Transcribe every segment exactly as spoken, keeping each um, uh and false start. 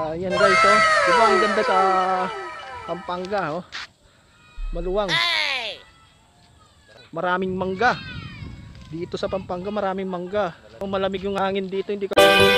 Ayan guys, oh. Diba ang ganda sa Pampanga, oh. Maluwang. Maraming mangga. Dito sa Pampanga, maraming mangga. Oh, malamig yung hangin dito, hindi ka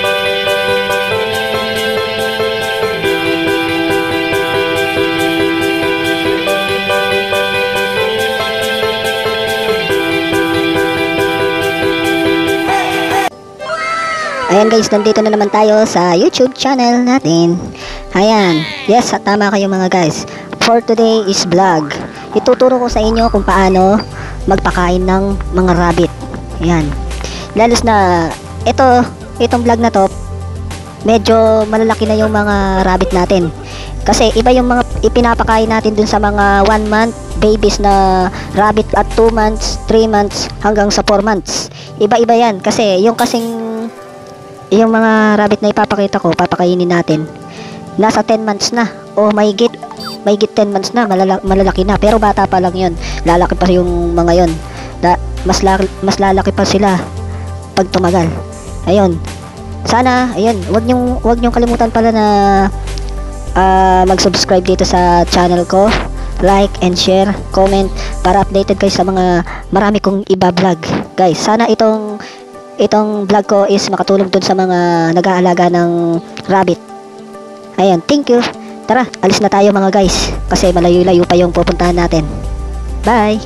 Ayan guys, nandito na naman tayo sa YouTube channel natin. Ayan, yes, tama kayo mga guys. For today is vlog. Ituturo ko sa inyo kung paano magpakain ng mga rabbit. Ayan. Lalos na ito, itong vlog na to, medyo malalaki na yung mga rabbit natin. Kasi iba yung mga ipinapakain natin dun sa mga one month babies na rabbit at two months, three months hanggang sa four months. Iba-iba yan kasi yung kasing yung mga rabbit na ipapakita ko, papakainin natin, nasa ten months na o mahigit mahigit ten months na, malala malalaki na, pero bata pa lang yun, lalaki pa yung mga yun. La mas, la mas lalaki pa sila pag tumagal. Ayun, sana, ayun, wag nyong, wag nyong kalimutan pala na uh, mag-subscribe dito sa channel ko, like and share, comment, para updated kayo sa mga marami kong iba vlog guys. Sana itong itong vlog ko is makatulong dun sa mga nag-aalaga ng rabbit. Ayan, thank you. Tara, alis na tayo mga guys, kasi malayo-layo pa yung pupuntahan natin. Bye.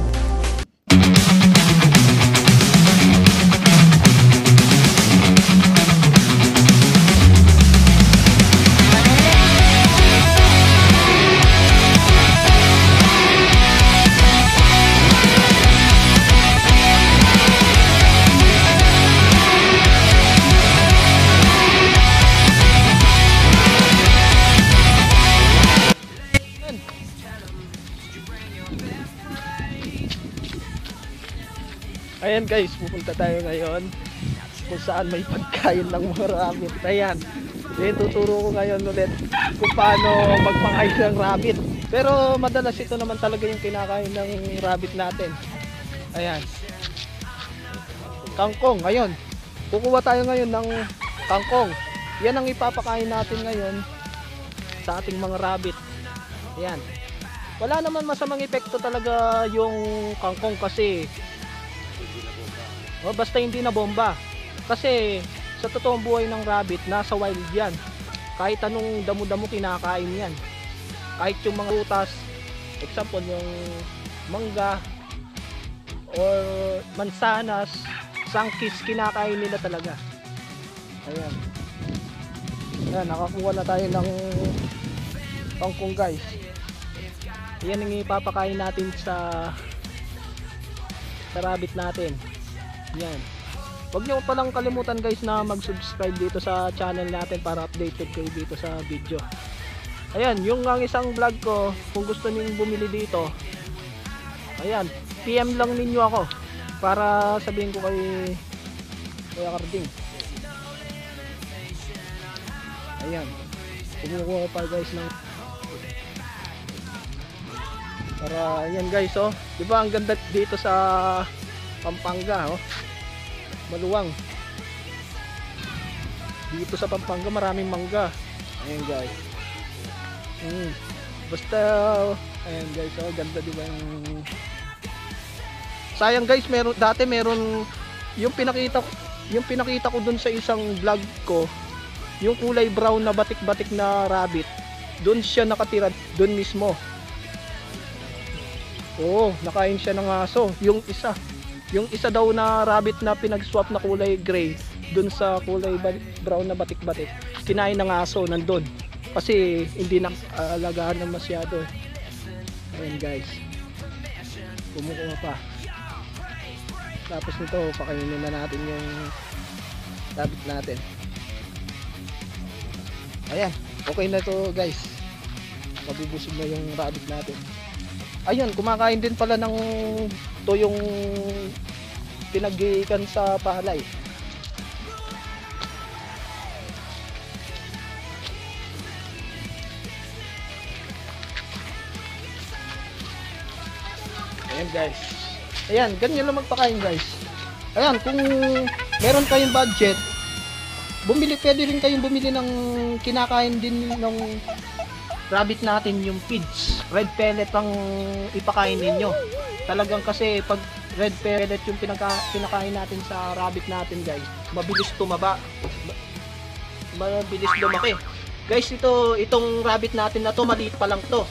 Ayan guys, pupunta tayo ngayon kung saan may pagkain ng mga rabbit. Ayan, eh, tuturo ko ngayon ulit kung paano magpakain ng rabbit. Pero madalas ito naman talaga yung kinakain ng rabbit natin. Ayan, kangkong. Ngayon, kukuha tayo ngayon ng kangkong. Yan ang ipapakain natin ngayon sa ating mga rabbit. Ayan, wala naman masamang epekto talaga yung kangkong kasi oh, basta hindi na bomba. Kasi sa totoong buhay ng rabbit, nasa wild yan. Kahit anong damo-damo kinakain yan. Kahit yung mga utas, example yung mangga or mansanas, sangkis, kinakain nila talaga. Ayan. Ayan, nakakuha na tayo ng kangkong guys. Yan ang ipapakain natin sa sa rabbit natin. Yan. Huwag nyo palang kalimutan guys na mag-subscribe dito sa channel natin para updated kayo dito sa video. Ayan, yung ang isang vlog ko, kung gusto niyo bumili dito, ayan, P M lang ninyo ako para sabihin ko kay Kuya Carding. Ayan, kumukuha pa guys ng para, ayan guys, oh, diba ang ganda dito sa Pampanga, oh. Maluwang. Dito sa Pampanga maraming mangga. Ayan guys. Mm. Basta, ayan guys, oh, ganda diba yung... Sayang guys, meron dati meron yung pinakita yung pinakita ko dun sa isang vlog ko, yung kulay brown na batik-batik na rabbit. Doon siya nakatira, doon mismo. Oo, nakain siya ng aso, yung isa. Yung isa daw na rabbit na pinag-swap na kulay gray dun sa kulay brown na batik-batik, kinain ng aso nandun kasi hindi na alagaan na masyado. Ayan guys, kumukuha pa. Tapos nito, pakainin na natin yung rabbit natin. Ayan, okay na to guys, mabubusog na yung rabbit natin. Ayun, kumakain din pala ng to yung pinag-iikan sa palay. Ayan guys. Ayan, ganyan lang magpakain guys. Ayan, kung meron kayong budget, bumili, pwede rin kayong bumili ng kinakain din ng rabbit natin, yung feeds. Red pellet ang ipakain ninyo. Talagang kasi pag red pellet yung pinaka, pinakain natin sa rabbit natin guys, mabilis tumaba, mabilis lumaki. Guys, ito, itong rabbit natin na to, maliit pa lang to.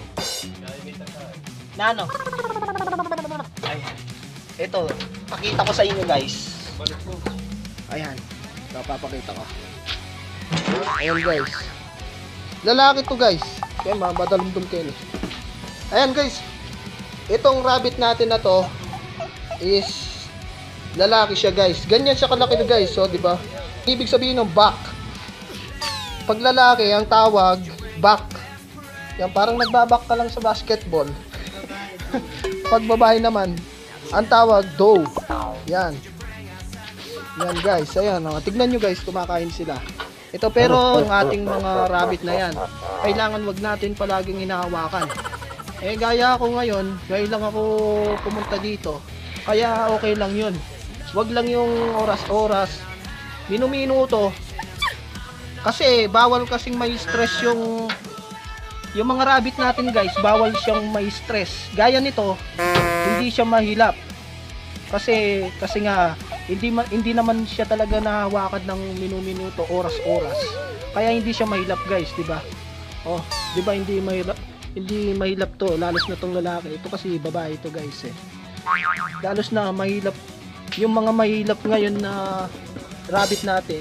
Na ano? Ay, ito, pakita ko sa inyo guys. Ayan, ito, papakita ko. Ayan guys, lalaki to guys. Kaya mabadalumdum kayo. Ayan guys, itong rabbit natin na to is lalaki siya guys. Ganyan siya kalaki na guys, so di ba? Ibig sabihin ng back. Pag lalaki ang tawag back. Yan, parang nagbabak ka lang sa basketball. Pag babae naman ang tawag doe. Yan. Yan guys, ayan, oh. Tignan nyo guys, kumakain sila. Ito pero ang ating mga rabbit na yan, kailangan wag natin palaging hinahawakan. Eh gaya ako ngayon, ngayon lang ako pumunta dito, kaya okay lang yun. Wag lang yung oras-oras, minuminuto, kasi bawal kasing may stress yung yung mga rabbit natin guys, bawal siyang may stress. Gaya nito, hindi siya mahilap. Kasi kasi nga hindi ma, hindi naman siya talaga nahawakan ng minuminuto, oras-oras. Kaya hindi siya mahilap guys, 'di ba? Oh, 'di ba hindi mahilap? Hindi mahilap to, lalos na tong lalaki. Ito kasi babae ito guys eh. Lalos na mahilap. Yung mga mahilap ngayon na rabbit natin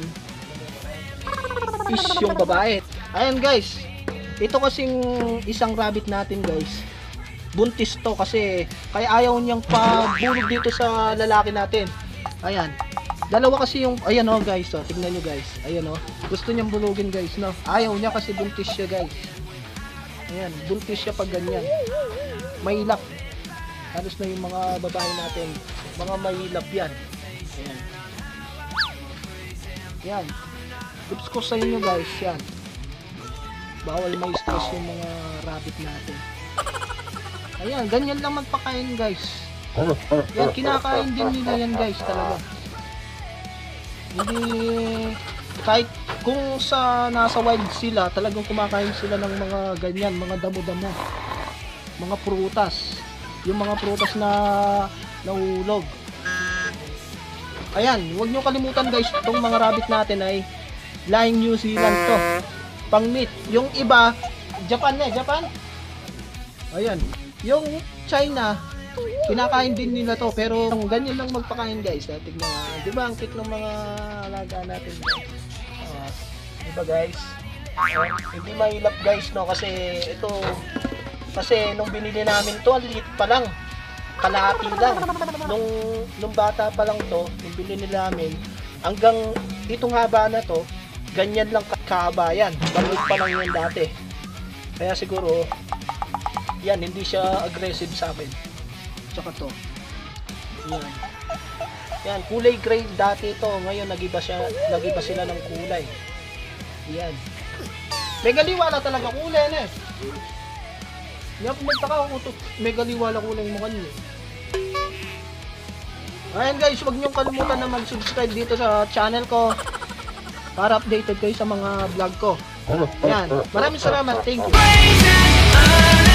is yung babae. Ayan guys, ito kasing isang rabbit natin guys, buntis to kasi kaya ayaw niyang pabulog dito sa lalaki natin. Ayan, dalawa kasi yung, ayan oh guys, oh, tignan nyo guys, ayan oh, gusto niyang bulugin guys, no? Ayaw niya kasi buntis siya guys. Ayan, buntis siya pag ganyan, mahilap. Halos na yung mga babae natin, mga mahilap yan. Ayan, yan, tips ko sa inyo guys, yan, bawal may stress yung mga rabbit natin. Ayan, ganyan lang magpakain guys. Yan, kinakain din nila yan guys talaga. Hindi, kahit kung sa nasa wild sila, talagang kumakain sila ng mga ganyan, mga damo-damo, mga prutas, yung mga prutas na nahulog. Ayan, huwag nyo kalimutan guys, itong mga rabbit natin ay laing New Zealand to, pang meat. Yung iba, Japan na, Japan. Ayan, yung China, kinakain din nila to, pero ganyan lang magpakain guys. Tignan nga, di ba ang cute ng mga alaga natin guys? Uh, di ba guys? Uh, hindi mahilap guys, no, kasi ito, kasi nung binili namin to, ang liit pa lang, kalahati lang. Nung, nung bata pa lang to, nung binili namin, hanggang itong haba na to, ganyan lang kahaba yan. Maliit pa lang yun dati. Kaya siguro, yan, hindi siya aggressive sa amin. Tsaka to, yan, yan, kulay gray dati to, ngayon nagiba siya, nagiba sila ng kulay. Yan, mega liwala talaga kulay na eh. Yan, nagtaka ako to, mega liwala kulay mo kanyo. Ayan guys, huwag niyong kalimutan na mag-subscribe dito sa channel ko para updated kayo sa mga vlog ko. Yan, maraming salamat, thank you.